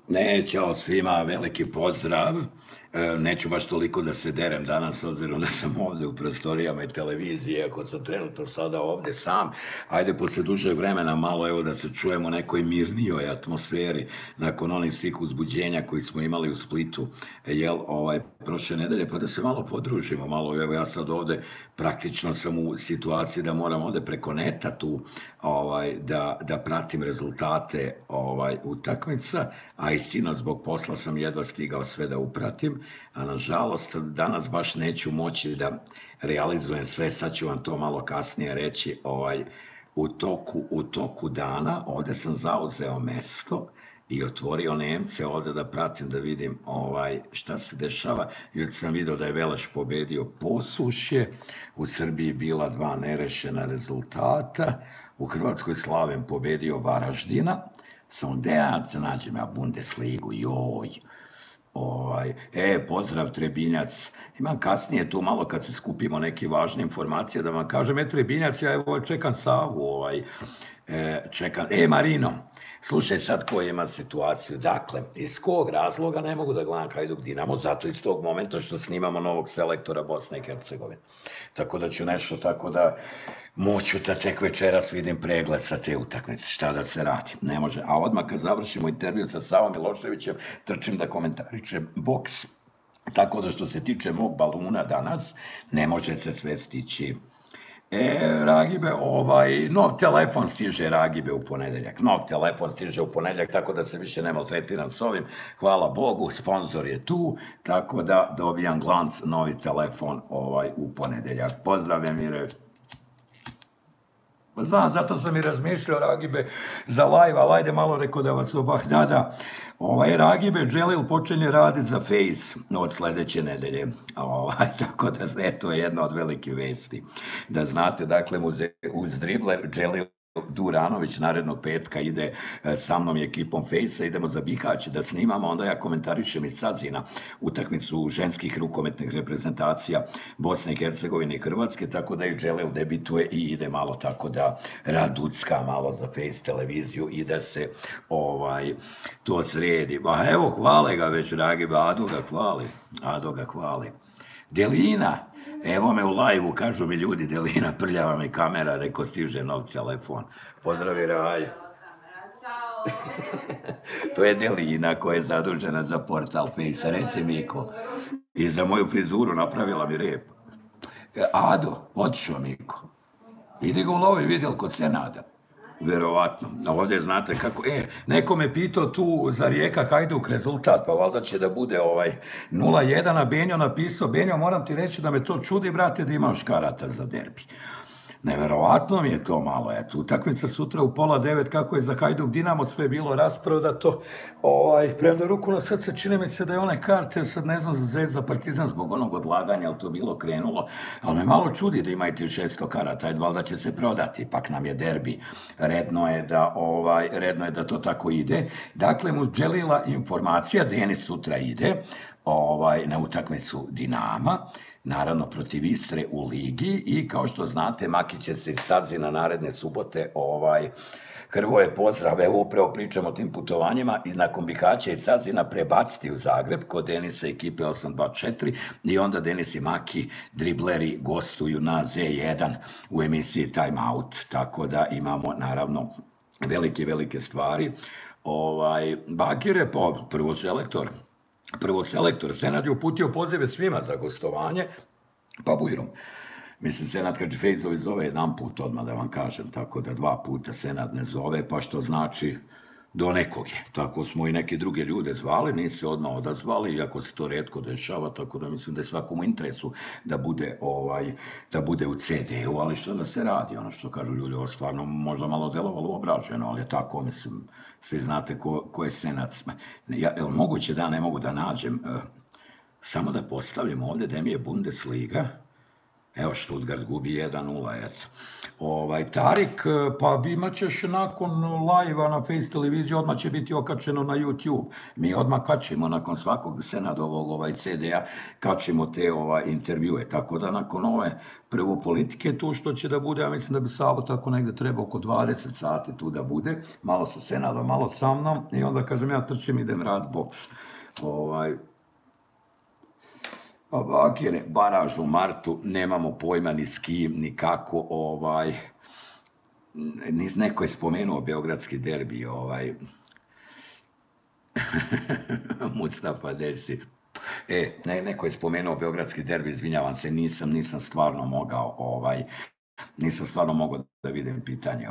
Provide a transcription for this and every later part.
Ne, ćao svima, veliki pozdrav. Neću baš toliko da se derem danas, s obzirom da sam ovde u prostorijama i televizije, ako sam trenutno sada ovde sam. Ajde, posle dužeg vremena malo, evo, da se čujemo u nekoj mirnijoj atmosferi, nakon onih svih uzbuđenja koji smo imali u Splitu, prošle nedelje, pa da se malo podružimo, malo, evo, ja sad ovde praktično sam u situaciji da moram ovde preko neta tu, da pratim rezultate utakmica, a i sinoć zbog posla sam jedva stigao sve da upratim, a nažalost danas baš neću moći da realizujem sve, sad ću vam to malo kasnije reći, u toku dana ovde sam zauzeo mesto i otvorio Nemce ovde da pratim, da vidim šta se dešava. Jer sam video da je Veleš pobedio Posušje, u Srbiji bila 2 nerešena rezultata, u Hrvatskoj Slaven pobedio Varaždina, samo gde ja nađem Bundesligu, joj. Pozdrav Trebinjac. Imam kasnije tu malo kad se skupimo neke važne informacije da vam kažem, Trebinjac, ja evo čekam Savu, čekam, Marino, slušaj sad koja ima situaciju. Dakle, iz kog razloga ne mogu da gledam Hajduk Dinamo, zato iz tog momenta što snimamo novog selektora Bosne i Hercegovine. Tako da ću nešto tako da moću da tek večeras vidim pregled sa te utakmice, šta da se radi. Ne može. A odmah kad završimo intervju sa Savom Miloševićem, trčim da komentaričem boks. Tako da što se tiče mog baluna danas, ne može se sve stići. Ragibe, nov telefon stiže Ragibe u ponedeljak. Nov telefon stiže u ponedeljak, tako da se više ne maltretiram s ovim. Hvala Bogu, sponsor je tu, tako da dobijam glanc, novi telefon u ponedeljak. Pozdrav, Emire. Znam, zato sam i razmišljao, Ragibe, za live, ali ajde malo rekao da vas da. Ragibe Dželil počinje raditi za Face od sledeće nedelje. Tako da, to je jedna od velikih vesti. Da znate, dakle, uz dribler Dželil Duranović narednog petka ide sa mnom i ekipom Face-a, idemo za Bihać da snimamo, onda ja komentarišem iz Cazina utakmicu ženskih rukometnih reprezentacija Bosne i Hercegovine i Hrvatske, tako da i Dželil debituje i ide malo tako da raducka malo za Face televiziju i da se to sredi. Evo, hvale ga već, Ragibe, Ado ga hvali. Delina, evo me u live-u, kažu mi ljudi, Delina, prljava mi kamera, reko stiže nov telefon. Pozdravi, Raja. To je Delina koja je zadužena za portal Face, reci Miko. I za moju frizuru napravila mi rep. Ado, otišao Miko. Ide ga u lovi, vidjel kod Senada. Verovatno. Ovdje znate kako... neko me pitao tu za Rijeka Hajduk rezultat, pa valjda će da bude 0-1, a Benjo napisao, Benjo, moram ti reći da me to čudi, brate, da imaš karata za derbi. Neverovatno mi je to malo, eto, utakmica sutra u 8:30, kako je za Hajduk Dinamo sve bilo rasprodato, premda ruku na srce, čini mi se da je one karte, sad ne znam, za Zvezda Partizan, zbog onog odlaganja, ali to bilo krenulo, ali me malo čudi da imate 600 karata, valjda će se prodati, ipak nam je derbi, redno je da to tako ide. Dakle, mu Dželila informacija, Denis sutra ide na utakmicu Dinama, naravno protiv Istre u ligi i kao što znate, Maki će se iz Cazina naredne subote, Hrvoje, pozdrav, evo upravo pričamo o tim putovanjima i nakon Bihaća i Cazina prebaciti u Zagreb kod Denisa ekipe 824 i onda Denis i Maki, dribleri, gostuju na Z1 u emisiji Time Out, tako da imamo naravno velike stvari. Bakir je prvo selektor, Senad je uputio pozive svima za gostovanje, pa bujrom. Mislim, Senad kad Fejzovi zove jedan put, odmah da vam kažem, tako da 2 puta Senad ne zove, pa što znači do nekog je. Tako smo i neke druge ljude zvali, nisu se odmah odazvali, iako se to retko dešava, tako da mislim da je svakom u interesu da bude u CD-u, ali što da se radi, ono što kažu ljudi, ovo stvarno možda malo delovalo uobraženo, ali je tako, mislim, svi znate ko je Senad. Moguće da ne mogu da nađem, samo da postavim ovde da mi je Bundesliga, Evo, Stuttgart gubi 1:0, eto. Tarik, pa imat ćeš nakon live-a na Face televiziji, odmah će biti okačeno na YouTube. Mi odmah kačimo nakon svakog Senadovog CD-a, kačimo te intervjue. Tako da nakon ove prvo politike tu što će da bude, ja mislim da bi Savo tako negde treba oko 20 sati tu da bude, malo sa Senadom, malo sa mnom, i onda kažem ja trčim, idem rad boks. Bakire, baraž u martu, nemamo pojma ni s kim, ni kako, neko je spomenuo beogradski derbi, Mustafa Desi. Neko je spomenuo beogradski derbi, izvinjavam se, nisam stvarno mogao da vidim pitanje,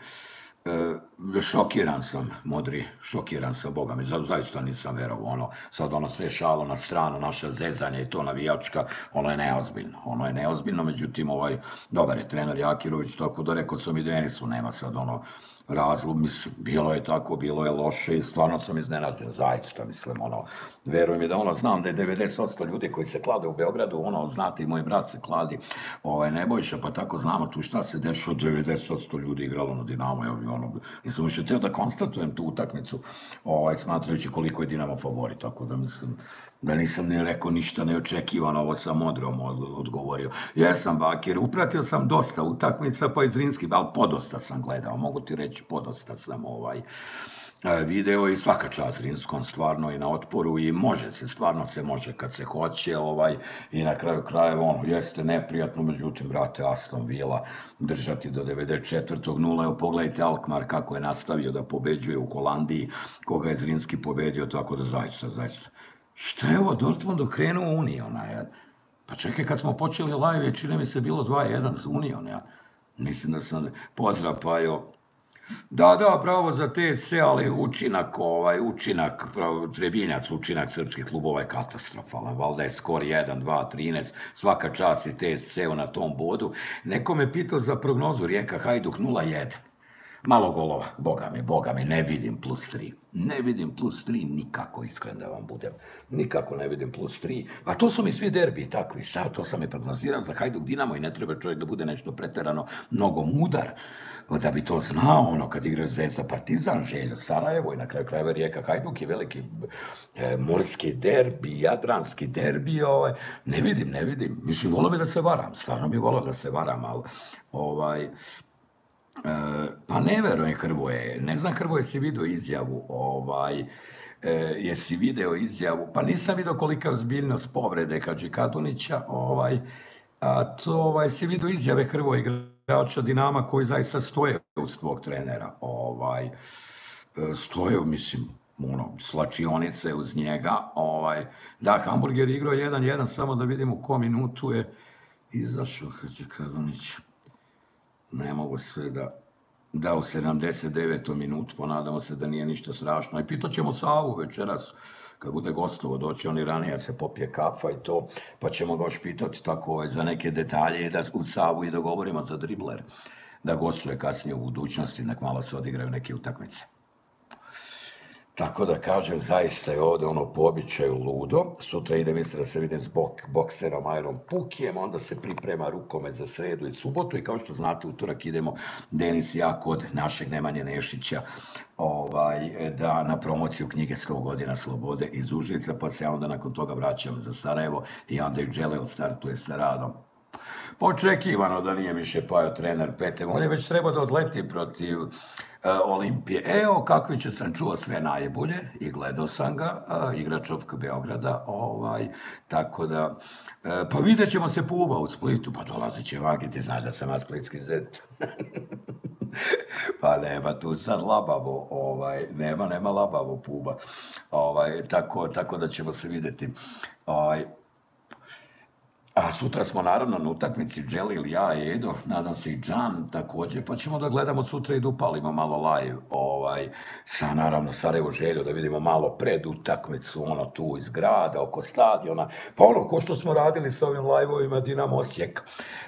šokiran sam, Modri, šokiran sam, boga mi, zaista nisam verovao, sad sve šalo na stranu, naša zezanja i to navijačka, ono je neozbiljno, međutim, dobar je trener Jakirović, tako da rekao sam i Denisu, nema sad razlog, mislim, bilo je tako, bilo je loše i stvarno sam iznenađen, zaista, mislim, verujem mi da znam da je 90% ljudi koji se klade u Beogradu, znate i moj brat se kladi, Nebojša, pa tako znamo tu šta se dešava, 90% ljudi igralo na Dinamo, nisam više teo da konstatujem tu utakmicu, smatrajući koliko je Dinamo favorit, tako da mislim, da nisam ni rekao ništa neočekivano, ovo sam Modrom odgovorio. Jesam, Bakir, upratio sam dosta utakmica, pa iz Zrinski, ali podosta sam gledao, mogu ti reći, podosta sam video i svaka čast Zrinskom stvarno i na otporu i stvarno se može kad se hoće i na kraju krajeva jeste neprijatno, međutim, brate, Aston Villa držati do 94:0, evo pogledajte Alkmaar kako je nastavio da pobeđuje u Holandiji, koga je Zrinski pobedio, tako da zaista. Šta je ovo, Dortmund okrenuo Union, pa čekaj, kad smo počeli live, čini mi se bilo 2:1 za Union, mislim da sam, pozdrav Pajo, da, bravo za TSC, ali učinak, Trebinjac, učinak srpskih klubova je katastrofalan, valjda je skor 1, 2, 13, svaka čast i TSC-u na tom bodu. Neko me pitao za prognozu Rijeka Hajduk 0:1. Malo golova, boga mi, ne vidim +3. Ne vidim +3 nikako, iskren da vam budem. Nikako ne vidim +3. A to su mi svi derbi takvi, to sam i prognozirao za Hajduk Dinamo i ne treba čovjek da bude nešto preterano mnogo mudar da bi to znao, kad igraju Zvezda Partizan, Željo Sarajevo i na kraju krajeva Rijeka Hajduk je veliki morski derbi, jadranski derbi, ne vidim. Mislim, volio bi da se varam, stvarno bi volio da se varam, ali pa ne verujem Hrvoje, ne znam Hrvoje si video izjavu, jesi video izjavu, pa nisam video kolika je ozbiljnost povrede Hadži Kadunića, to si video izjave Hrvoje igrača Dinama koji zaista stoje uz svog trenera, stoje, mislim, slačionice uz njega, da, Hamburger igrao 1:1, samo da vidimo u kom minutu je izašao Hadži Kadunić. Ne mogu sve da u 79. minutu, ponadamo se da nije ništa strašno. I pitat ćemo Savu večeras, kad bude gostovo, doći oni ranije se popije kafa i to, pa ćemo ga još pitati tako za neke detalje i da u Savu i dogovorimo za dribler, da gostuje kasnije u budućnosti, nek malo se odigraju neke utakmice. Tako da kažem, zaista je ovde po običaju ludo. Sutra idem isto da se vidim s bokserom Ajrom Pukijem, onda se priprema rukomet za sredu i subotu i kao što znate, utorak idemo Denis i ja kod našeg Nemanje Nešića na promociju knjige 100 godina slobode iz Užica, pa se ja onda nakon toga vraćam za Sarajevo i Andrej Dželel startuje sa radom. Očekivano da nije više Pajo trener Petem, on je već trebao da odleti protiv Olimpije. Evo, kakviće sam čuo sve najbolje i gledao sam ga, igrač OFK Beograda, tako da, pa vidjet ćemo se Puba u Splitu, pa dolazit će Vagi, ti znaš da sam ja splitski zet. Pa nema tu sad labavo, nema labavo Puba, tako da ćemo se vidjeti. A sutra smo naravno na utakmici Dželil, ja i Edo, nadam se i Džan također, pa ćemo da gledamo sutra i da upalimo malo live sa naravno Sarajevo Željo, da vidimo malo pred utakmicu, tu iz grada, oko stadiona, pa ko što smo radili sa ovim live-ovima Dinamo Osijek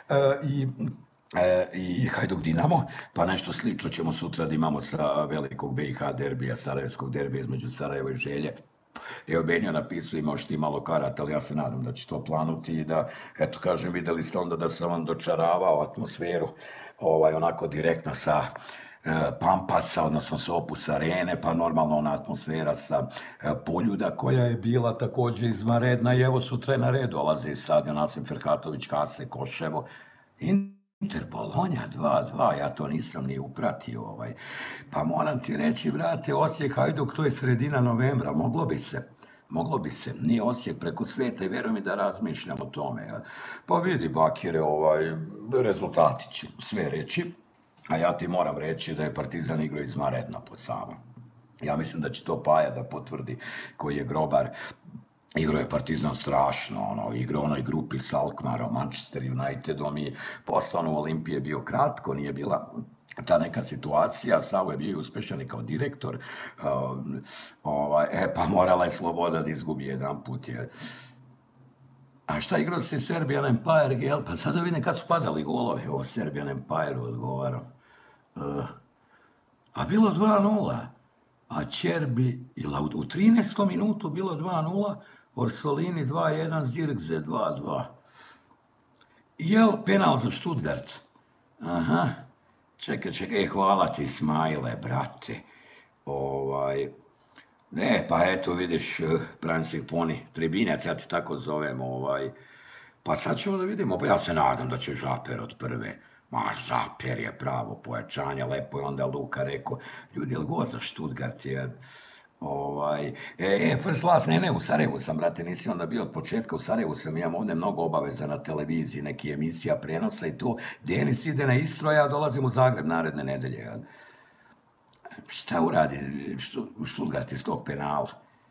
i Hajduk Dinamo, pa nešto slično ćemo sutra da imamo sa velikog BiH derbija, sarajevskog derbija između Sarajeva i Želje. Evo, Benja napisao, imaš ti malo karata, ali ja se nadam da će to planuti i da, eto, kažem, videli ste onda da sam vam dočaravao atmosferu, onako direktno sa Pampasa, odnosno sa Opus Arene, pa normalno ona atmosfera sa Poljuda, koja je bila također izvanredna i evo sutra na redu dolazi iz stadiona Asim Ferhatović, Kase, Koševo, Inter Bolonja 2-2, ja to nisam ni upratio, pa moram ti reći, brate, Osijek Hajduk, to je sredina novembra, moglo bi se, nije Osijek preko sveta i vjerujem mi da razmišljam o tome. Pa vidi, Bakire, rezultati će sve reći, a ja ti moram reći da je Partizan igrao izvanredno pod Savom. Ja mislim da će to Paja da potvrdi, koji je grobar. Igrao je Partizan strašno, igrao u onoj grupi s Alkmarom, Manchester Unitedom i poslano u Olimpiji je bio kratko, nije bila ta neka situacija, Savo je bio uspešan i kao direktor, pa morala je Sloboda da izgubi jedan put. A šta igrao se Serbian Empire, pa sada vidim kad su padali golovi, ovo Serbian Empire odgovaram. A bilo 2-0, a Čerbi, u 13. minutu bilo 2-0, Orsolini 2-1, Zirkze 2-2. Jel penal za Stuttgart? Aha, čekaj, hvala ti Smajle, brate. Ne, pa eto vidiš, Pransik Poni, Tribinac, ja ti tako zovem, pa sad ćemo da vidimo, pa ja se nadam da će Žaper od prve. Ma, Žaper je pravo pojačanje, lepo je onda Luka rekao, ljudi, jel go za Stuttgart je, first class, ne, u Sarajevu sam, brate, nisi onda bio od početka, u Sarajevu sam, imam ovdje mnogo obaveza na televiziji, neki emisija, prenosa i to, Denis ide na Istro, ja dolazim u Zagreb naredne nedelje. Šta uradi u Stuttgart iz tog penala?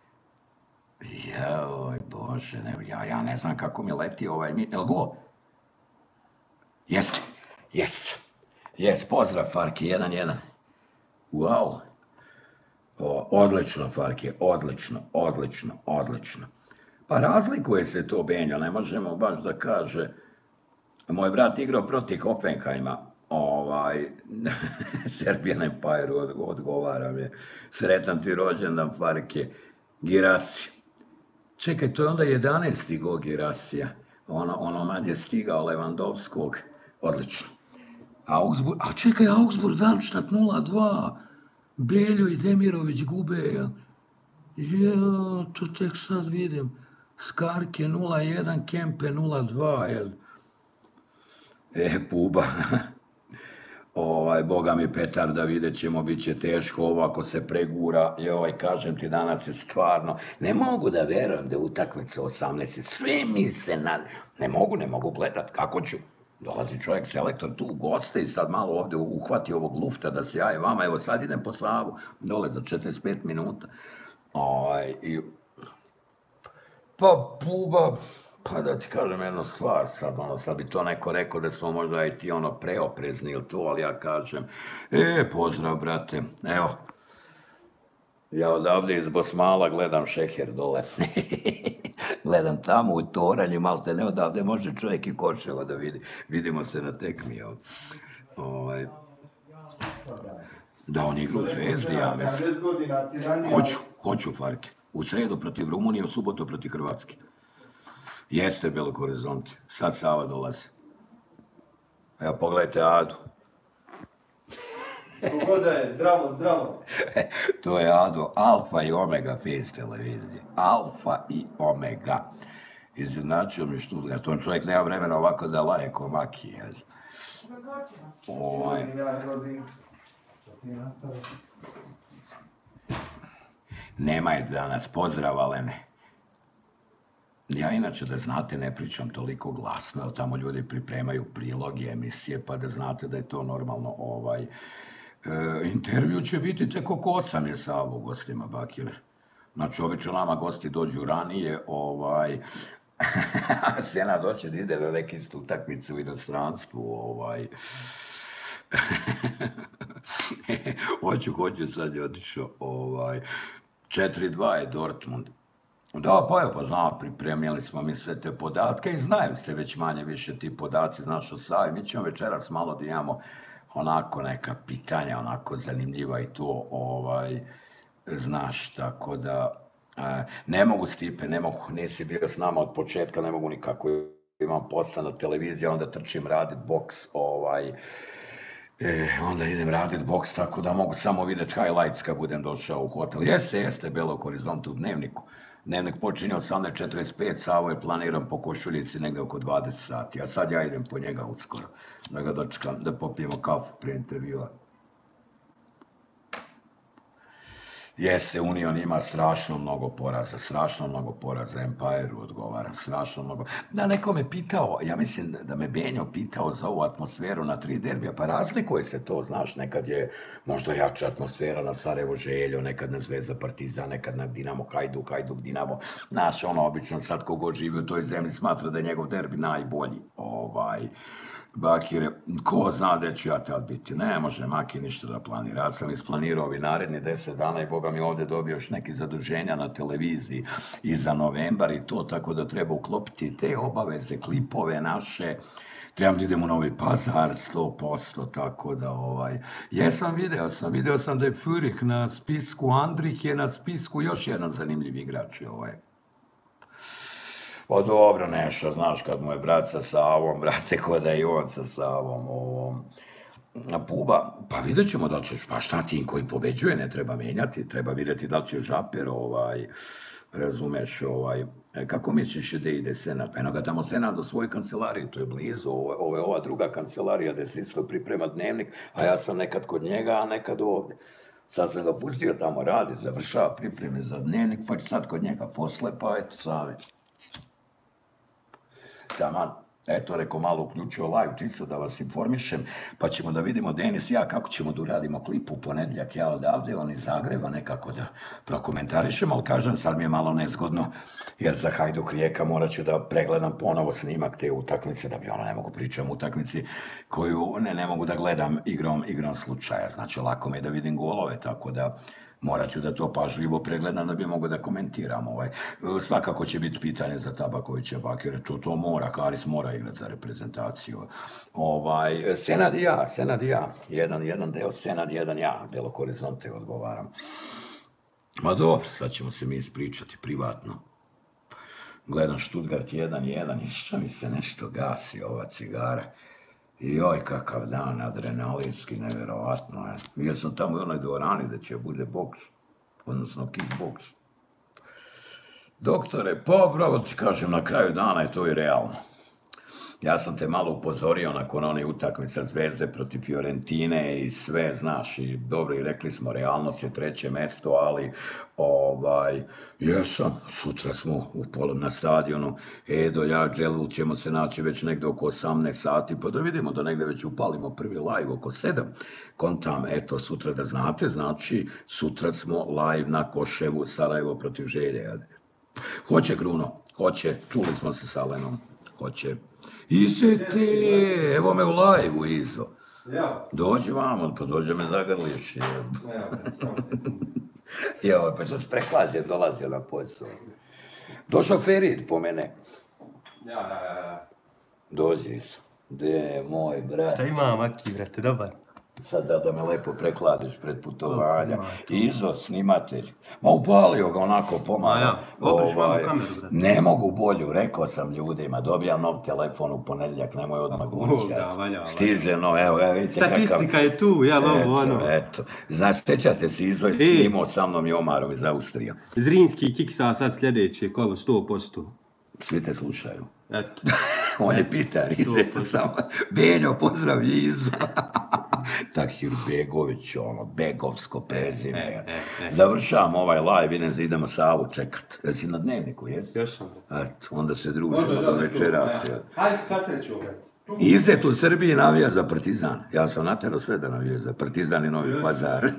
Joj, Bože, ja ne znam kako mi leti jel go? Jeste, pozdrav Farki, 1-1. Wow. Odlično, Farki, odlično. Pa razlikuje se to, Benjo, ne možemo baš da kaže. Moj brat igrao protiv Hoffenheima, Serbian Empire odgovara mi. Sretan ti rođendan, Farke. Girassi. Čekaj, to je onda 11. gol Girassija. Ono mad je stigao Lewandowskog. Odlično. Augsburg Darmstadt 0-2. Beljo i Demirović gube. To tek sad vidim. Skarke 0-1, Kempe 0-2. Puba. Boga mi petarda, vidjet ćemo, bit će teško ovo ako se pregura. Kažem ti, danas je stvarno, ne mogu da verujem da je utakmica 18. Sve mi se ne mogu gledat, kako ću? Dolazi čovjek, selektor tu, goste i sad malo ovdje uhvati ovog lufta da se jaje vama, evo sad idem po Savu, dole za 45 minuta. Pa Puba, pa da ti kažem jednu stvar, sad bi to neko rekao da smo možda i ti preoprezni ili to, ali ja kažem, pozdrav brate, evo, ja odavde iz Bosmala gledam Šeher dole, gledam tamo u Toranju, malte ne odavde može čovjek i Koševo da vidi, vidimo se na tekmi, da on igra u Zvezdi, ja mislim, hoću Farke, u sredu protiv Rumunije, u subotu protiv Hrvatske. Jeste Belo Horizonte, sad Sava dolazi. Evo, pogledajte Adu. Pogoda je, zdravo. To je Ado, Alfa i Omega Face televizije. Alfa i Omega. Izjednačio mi Stuttgart. On čovjek nema vremena ovako da laje ko maki, jel? Nema je danas, pozdrav Alene. Ja inače, da znate, ne pričam toliko glasno, jer tamo ljudi pripremaju priloge, emisije, pa da znate da je to normalno. Intervju će biti tek oko 8 je Savo u gostima, Bakire. Znači, obično nama gosti dođu ranije, Senad hoće da ide na neke utakmice u inostranstvu, Hoću, sad je otišao, 4-2 je Dortmund. Da, pa znam, pripremili smo mi sve te podatke i znaju se već manje više ti podaci, znaš, o Savi. Mi ćemo večeras malo da imamo onako neka pitanja, onako zanimljiva i to, znaš, tako da Ne mogu, Stipe, ne mogu, nisi bio s nama od početka, ne mogu nikako, imam posao na televiziji, onda trčim radit boks, onda idem radit boks, tako da mogu samo vidjeti highlights kad budem došao u hotel. Jeste, Belog Horizonta u Dnevniku. Dnevnik počinje 18:45, Savo je planiran po Košuljici negdje oko 20 sati, a sad ja idem po njega uskoro, da ga dočekam, da popijemo kafu prije intervjua. Jeste, Union ima strašno mnogo poraza, Empire-u odgovara, strašno mnogo. Da, neko me pitao, ja mislim da me Benjo pitao za ovu atmosferu na 3 derbija, pa razlikuje se to, znaš, nekad je možda jača atmosfera na Sarajevo Željo, nekad na Zvezda Partizan, nekad na Dinamo Hajduk Dinamo, znaš, obično sad kogod živi u toj zemlji smatra da je njegov derbi najbolji, Bakire, ko zna gdje ću ja tad biti, ne može Maki ništa da planira, ja sam isplanirao ovi naredni 10 dana i Boga mi ovdje dobio još neki zaduženja na televiziji i za novembar i to, tako da treba uklopiti te obaveze, klipove naše, trebam da idem u Novi Pazar 100%, tako da video sam da je Furih na spisku, Andrih je na spisku, još jedan zanimljiv igrač je Pa dobro, Neša, znaš, kad mu je brat sa Savom, brate, ko da je i on sa Savom, Puba, pa vidjet ćemo da li ćeš, pa šta tim koji pobeđuje, ne treba menjati, treba vidjeti da li će Žaper, razumeš, kako misliš da ide Senad? Pa eno ga tamo Senad do svoje kancelarije, to je blizu, ovo je ova druga kancelarija gdje se isto priprema Dnevnik, a ja sam nekad kod njega, a nekad ovdje. Sad sam ga pustio tamo raditi, završava pripreme za Dnevnik, pa ću sad kod njega posle, pa eto, savjet. Taman, eto, rekao, malo uključio live, čisto da vas informišem, pa ćemo da vidimo Denis i ja kako ćemo da uradimo klip u ponedjeljak, ja odavde, on iz Zagreba, nekako da prokomentarišemo, ali kažem, sad mi je malo nezgodno, jer za Hajduk Rijeka morat ću da pregledam ponovo snimak te utakmice, da bi ne mogu pričati o utakmici koju ne mogu da gledam igrom slučaja, znači lako mi je da vidim golove, tako da morat ću da to pažljivo pregledam da bi mogo da komentiram. Svakako će biti pitanje za Tabakovića, Bakire, to mora, Karis mora igrati za reprezentaciju. Senad i ja, jedan deo Senad, jedan ja, Belog Horizonte odgovaram. Ma dobro, sad ćemo se mi ispričati privatno. Gledam Stuttgart 1-1, išća mi se nešto gasi ova cigara. Joj, kakav dan, adrenalinski, nevjerovatno je. Bio sam tamo u onoj dvorani da će bude boks, odnosno kickboks. Doktore, pa bravo ti kažem, na kraju dana je to i realno. Ja sam te malo upozorio nakon one utakmice Zvezde protiv Fiorentine i sve, znaš, i dobro, i rekli smo, realnost je 3. mjesto, ali jesam, sutra smo na stadionu, Edo, ja, Dželul ćemo se naći već negdje oko 18 sati, pa da vidimo da negdje već upalimo prvi live oko 7. Kontam, eto, sutra da znate, znači, sutra smo live na Koševu, Sarajevo protiv Želje. Hoće, Kruno, hoće, čuli smo se s Alenom, hoće. Izete, evo me u live-u, Izo. Dođi vamo, pa dođe me zagrliš. Evo, pa što se preklađe, dolazio na posao. Došao Ferid po mene. Ja. Dođi, Izo. De, moj brat. Šta ima, Maki, brate, dobar? Sad da me lepo prekladiš pred putovanja. Izo, snimatelj. Ma upalio ga onako pomalo. Opriš malo kameru, brate. Ne mogu bolju, rekao sam ljudima, dobijam nov telefon u ponedjeljak, nemoj odmah gućati. Stiže, evo, vidite kakav... Statistika je tu, Eto. Znaš, sjećate se, Izo je snimao sa mnom i Omarom iz Austrije. Zrinski kiksa sad sljedeće kolo, 100%. Svi te slušaju. Eto. On je Pitar, izvete samo. Benjo, pozdrav Izo. Tahir Begović, begovsko prezime. Završavam ovaj live, idemo Savu čekat. Jesi na Dnevniku, jesi? Još sam. Eto, onda se družimo do večeras. Hajde, sasreću. Izet u Srbiji navija za Partizan. Ja sam natjerao sve da navije za Partizan i Novi Pazar.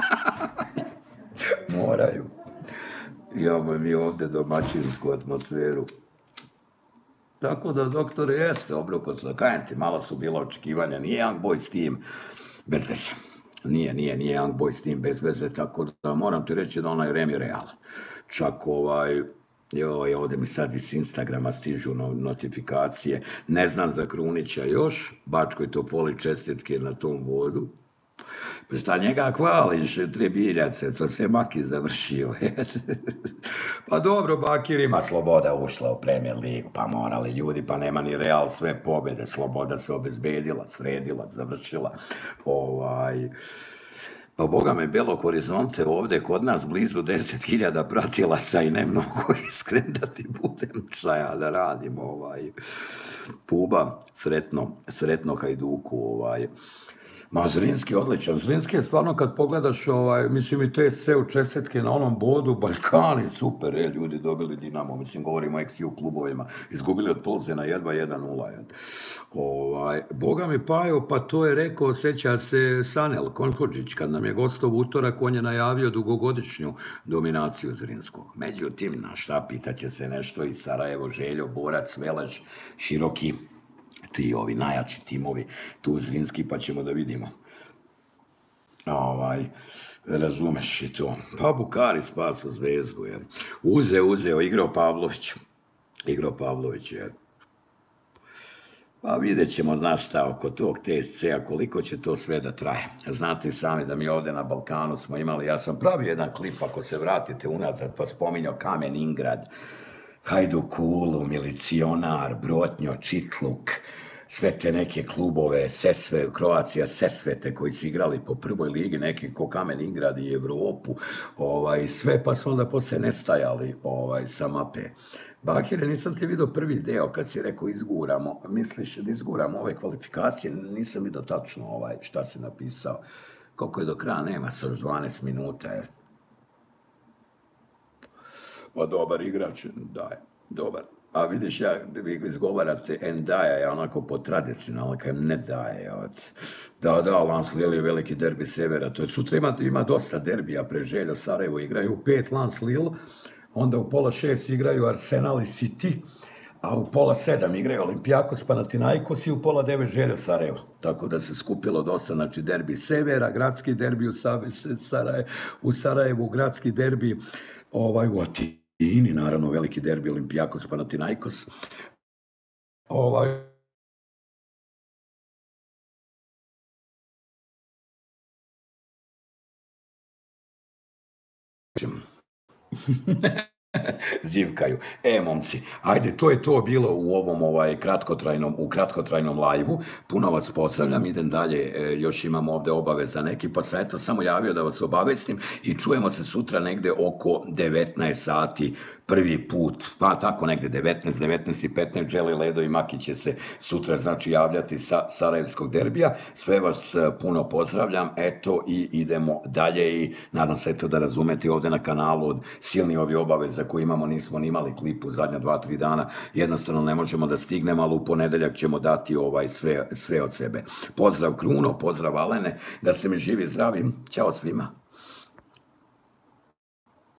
Moraju. Imamo mi ovdje domaćinsku atmosferu. Tako da, doktore, jeste, obruko se, kajem ti, malo su bila očekivanja, nije Young Boys team bez veze. Nije Young Boys team bez veze, tako da moram ti reći da onaj Rem je realan. Čak ovdje mi sad iz Instagrama stižu notifikacije, ne znam za Krunića još, Bačkoj Topoli čestitke na tom vodu. Pa šta njega hvališ, Trebiljace, to se Maki završio. Pa dobro, Bakir ima Sloboda ušla u Premier ligu, pa morali ljudi, pa nema ni Real sve pobjede, Sloboda se obezbedila, sredila, završila. Pa boga me, Belo Horizonte ovdje kod nas blizu 10.000 pratilaca i ne mnogo iskren da ti budem, šta ja da radim, Puba, sretno Hajduku, Ma Zrinski odličan, Zrinski je stvarno kad pogledaš, mislim i TSC u čestitke na onom bodu, Balkani super, ljudi dobili Dinamo, mislim govorimo o XU klubovima, izgubili od Plzena jedva 1-0. Boga mi Pajo, pa to je rekao, sjeća se Sanel Konhodžić, kad nam je gostov utorak, on je najavio dugogodišnju dominaciju Zrinskog. Međutim, na šta, pitaće se nešto i Sarajevo, Željo, Borac, Veleš, Široki, ti ovi najjači timovi, tu Zrinski, pa ćemo da vidimo. Razumeš i to. Pa Bukari spasao Zvezdu, je. Uzeo, igrao Pavlović, je. Pa vidjet ćemo, znaš šta, oko tog TSC-a, koliko će to sve da traje. Znate sami da mi ovdje na Balkanu smo imali, ja sam pravio jedan klip, ako se vratite unazad, pa spominjao Kamen Ingrad, Hajduk Kulu, Milicionar, Brotnjo, Čitluk, sve te neke klubove, Sesve, Kroacija, Sesvete koji su igrali po prvoj ligi, neki ko Kamen Ingrad i Evropu, sve, pa su onda poslije nestajali sa mape. Bakire, nisam ti vidio prvi deo kad si rekao izguramo, misliš da izguramo ove kvalifikacije, nisam vidio tačno šta si napisao. Koliko je do kraja, nema sa još 12 minuta, je. Pa dobar igrač, daje, dobar. A vidiš, vi izgovarate Endaja, ja onako po tradicionalno, kajem ne daje. Da, Lans Lille je veliki derbi severa, to je sutra ima dosta derbija, pre Željo, Sarajevo igraju u 5 Lans Lille, onda u pola 6 igraju Arsenal i City, a u pola 7 igraju Olimpijakos, Panathinaikos i u pola 9 Željo, Sarajevo. Tako da se skupilo dosta, znači derbi severa, gradski derbi u Sarajevu, gradski derbi u Atini, naravno veliki derbi Olimpijakos, Panathinaikos. Zivkaju. Momci, ajde, to je to bilo u ovom kratkotrajnom lajvu. Puno vas pozdravljam, idem dalje, još imam ovdje obaveza neki, pa sam eto samo javio da vas obavestim i čujemo se sutra negde oko 19 sati prvi put, pa tako negde 19:15 Đeli Ledo i Maki će se sutra znači javljati sa Sarajevskog derbija. Sve vas puno pozdravljam, eto i idemo dalje i nadam se eto da razumete ovdje na kanalu od silni ovi obaveza koje imamo, nismo ni imali klip u zadnja 2-3 dana, jednostavno ne možemo da stignemo, ali u ponedeljak ćemo dati sve od sebe. Pozdrav Kruno, pozdrav Alene, da ste mi živi, zdravi, ćao svima.